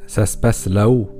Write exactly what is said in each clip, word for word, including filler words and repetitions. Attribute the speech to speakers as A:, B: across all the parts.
A: ça se passe là-haut.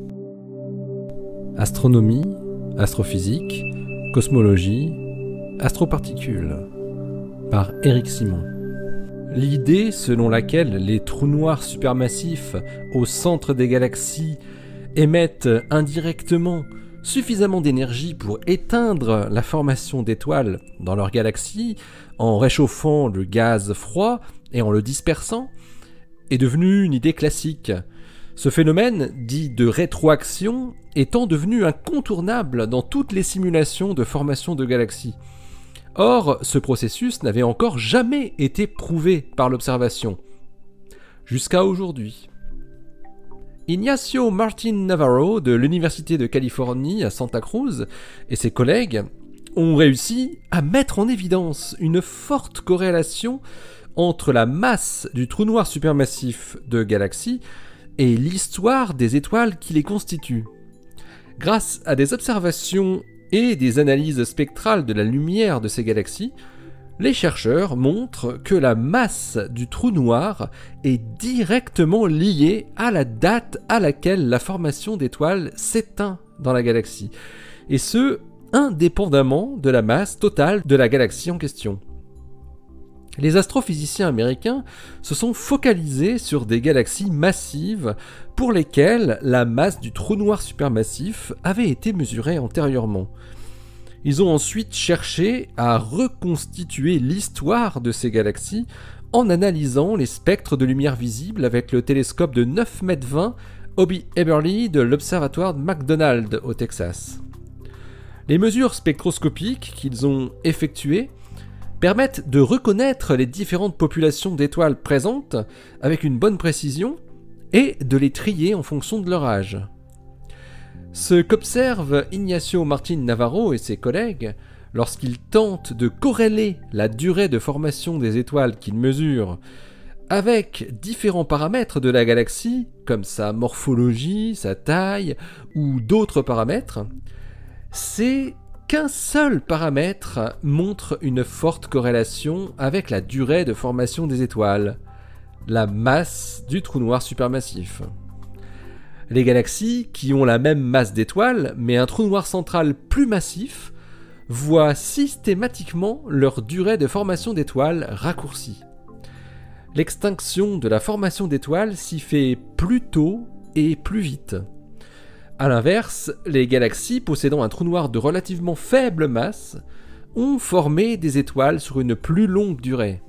A: Astronomie, astrophysique, cosmologie, astroparticules, par Éric Simon. L'idée selon laquelle les trous noirs supermassifs au centre des galaxies émettent indirectement suffisamment d'énergie pour éteindre la formation d'étoiles dans leur galaxie en réchauffant le gaz froid et en le dispersant est devenue une idée classique. Ce phénomène, dit de rétroaction, étant devenu incontournable dans toutes les simulations de formation de galaxies. Or, ce processus n'avait encore jamais été prouvé par l'observation, jusqu'à aujourd'hui. Ignacio Martin Navarro de l'Université de Californie à Santa Cruz et ses collègues ont réussi à mettre en évidence une forte corrélation entre la masse du trou noir supermassif de galaxies et l'histoire des étoiles qui les constituent. Grâce à des observations et des analyses spectrales de la lumière de ces galaxies, les chercheurs montrent que la masse du trou noir est directement liée à la date à laquelle la formation d'étoiles s'éteint dans la galaxie, et ce, indépendamment de la masse totale de la galaxie en question. Les astrophysiciens américains se sont focalisés sur des galaxies massives pour lesquelles la masse du trou noir supermassif avait été mesurée antérieurement. Ils ont ensuite cherché à reconstituer l'histoire de ces galaxies en analysant les spectres de lumière visible avec le télescope de neuf mètres vingt Hobby Eberly de l'observatoire de McDonald au Texas. Les mesures spectroscopiques qu'ils ont effectuées permettent de reconnaître les différentes populations d'étoiles présentes avec une bonne précision et de les trier en fonction de leur âge. Ce qu'observe Ignacio Martin Navarro et ses collègues lorsqu'ils tentent de corréler la durée de formation des étoiles qu'ils mesurent avec différents paramètres de la galaxie, comme sa morphologie, sa taille ou d'autres paramètres, c'est qu'un seul paramètre montre une forte corrélation avec la durée de formation des étoiles, la masse du trou noir supermassif. Les galaxies qui ont la même masse d'étoiles, mais un trou noir central plus massif, voient systématiquement leur durée de formation d'étoiles raccourcie. L'extinction de la formation d'étoiles s'y fait plus tôt et plus vite. A l'inverse, les galaxies possédant un trou noir de relativement faible masse ont formé des étoiles sur une plus longue durée.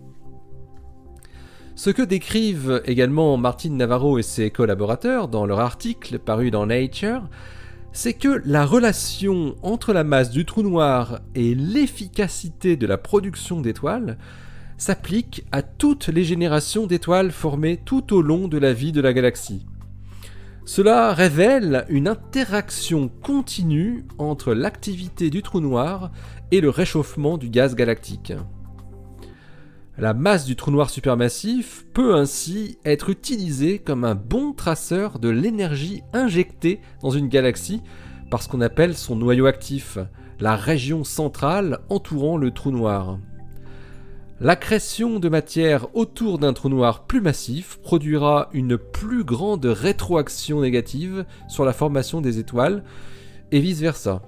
A: Ce que décrivent également Martin Navarro et ses collaborateurs dans leur article paru dans Nature, c'est que la relation entre la masse du trou noir et l'efficacité de la production d'étoiles s'applique à toutes les générations d'étoiles formées tout au long de la vie de la galaxie. Cela révèle une interaction continue entre l'activité du trou noir et le réchauffement du gaz galactique. La masse du trou noir supermassif peut ainsi être utilisée comme un bon traceur de l'énergie injectée dans une galaxie par ce qu'on appelle son noyau actif, la région centrale entourant le trou noir. L'accrétion de matière autour d'un trou noir plus massif produira une plus grande rétroaction négative sur la formation des étoiles, et vice-versa.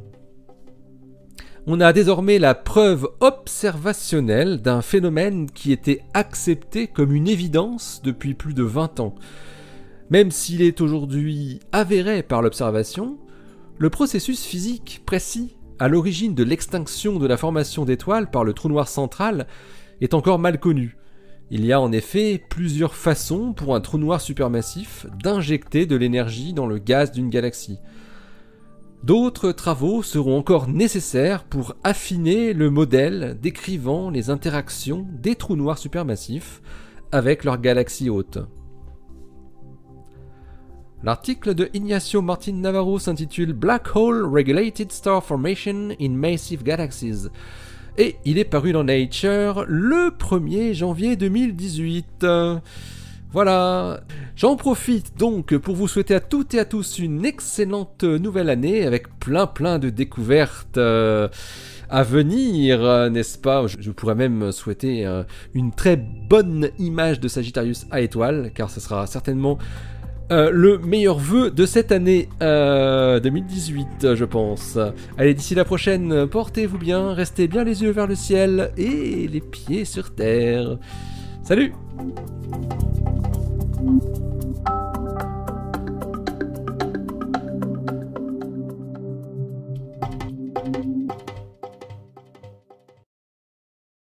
A: On a désormais la preuve observationnelle d'un phénomène qui était accepté comme une évidence depuis plus de vingt ans. Même s'il est aujourd'hui avéré par l'observation, le processus physique précis à l'origine de l'extinction de la formation d'étoiles par le trou noir central est encore mal connu. Il y a en effet plusieurs façons pour un trou noir supermassif d'injecter de l'énergie dans le gaz d'une galaxie. D'autres travaux seront encore nécessaires pour affiner le modèle décrivant les interactions des trous noirs supermassifs avec leurs galaxies hôtes. L'article de Ignacio Martin Navarro s'intitule Black Hole Regulated Star Formation in Massive Galaxies et il est paru dans Nature le premier janvier deux mille dix-huit. Voilà, j'en profite donc pour vous souhaiter à toutes et à tous une excellente nouvelle année avec plein plein de découvertes euh, à venir, euh, n'est-ce pas? Je, je pourrais même souhaiter euh, une très bonne image de Sagittarius à étoile, car ce sera certainement euh, le meilleur vœu de cette année euh, deux mille dix-huit, je pense. Allez, d'ici la prochaine, portez-vous bien, restez bien les yeux vers le ciel et les pieds sur terre. Salut!